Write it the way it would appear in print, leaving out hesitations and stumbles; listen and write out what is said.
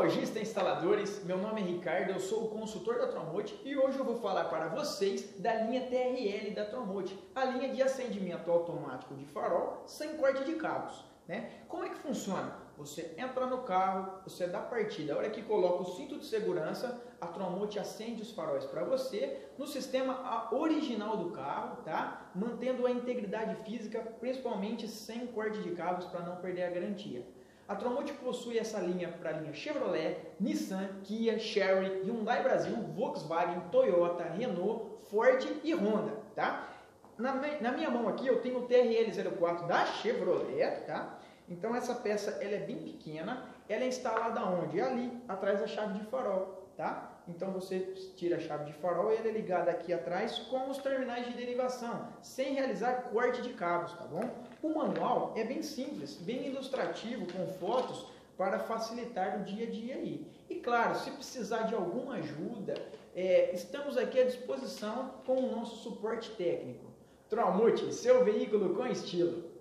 lojistas e instaladores, meu nome é Ricardo, eu sou o consultor da Tromote e hoje eu vou falar para vocês da linha TRL da Tromote, a linha de acendimento automático de farol sem corte de cabos, né? Como é que funciona? Você entra no carro, você dá partida, a hora que coloca o cinto de segurança, a Tromote acende os faróis para você no sistema original do carro, tá? Mantendo a integridade física, principalmente sem corte de cabos para não perder a garantia. A Tromote possui essa linha para a linha Chevrolet, Nissan, Kia, Chery, Hyundai Brasil, Volkswagen, Toyota, Renault, Ford e Honda, tá? Na minha mão aqui eu tenho o TRL04 da Chevrolet, tá? Então essa peça ela é bem pequena, ela é instalada onde? Ali, atrás da chave de farol, tá? Então você tira a chave de farol e ela é ligada aqui atrás com os terminais de derivação, sem realizar corte de cabos, tá bom? O manual é bem simples, bem ilustrativo, com fotos para facilitar o dia a dia aí. E claro, se precisar de alguma ajuda, estamos aqui à disposição com o nosso suporte técnico. Tromote, seu veículo com estilo.